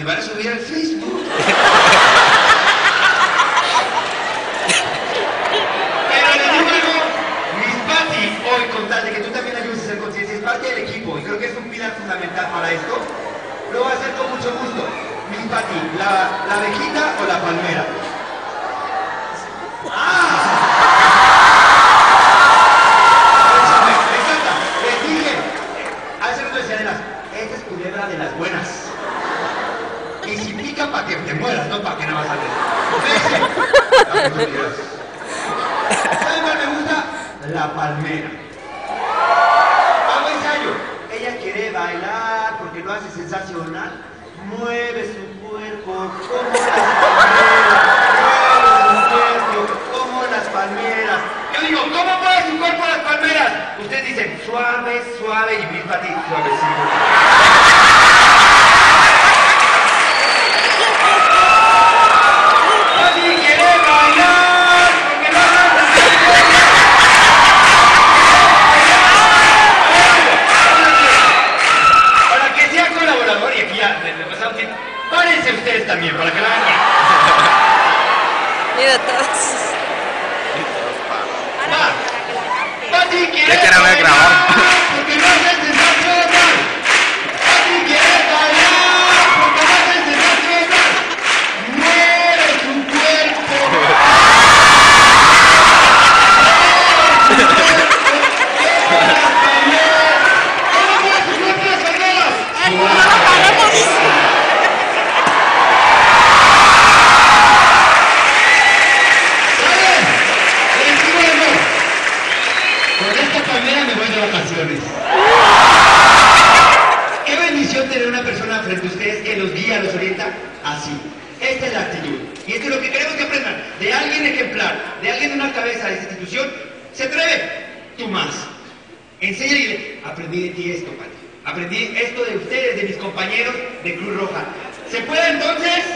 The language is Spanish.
me van a subir al Facebook. Pero les digo algo, Miss Patty, hoy con tal de que tú también ayudes a hacer conciencia, es parte del equipo y creo que es un pilar fundamental para esto. Lo voy a hacer con mucho gusto. Miss Patty, ¿la abejita o la palmera? De las buenas. Y si pica para que te mueras, no para que nada más salgas. ¿Saben cuál me gusta? La palmera. Hago ensayo. Ella quiere bailar porque lo hace sensacional. Mueve su cuerpo como las palmeras. Mueve su cuerpo como las palmeras. Yo digo, ¿cómo mueve su cuerpo las palmeras? Ustedes dicen, suave, suave y Miss Patty, suavecito. Párense ustedes también, para que la hagan. Mira todos. Patty quiere grabar. Porque no hacen sensacional. Patty quiere bailar porque no hacen sensacional. Mueve su cuerpo. ¿Cómo mueve su cuerpo las palmeras? No lo paremos. Me voy de vacaciones. Qué bendición tener una persona frente a ustedes que los guía, los orienta así. Esta es la actitud. Y esto es lo que queremos que aprendan. De alguien ejemplar, de alguien de una cabeza de esta institución, se atreve. Tú más. Enseña y dile, aprendí de ti esto, Patty. Aprendí esto de ustedes, de mis compañeros de Cruz Roja. ¿Se puede entonces?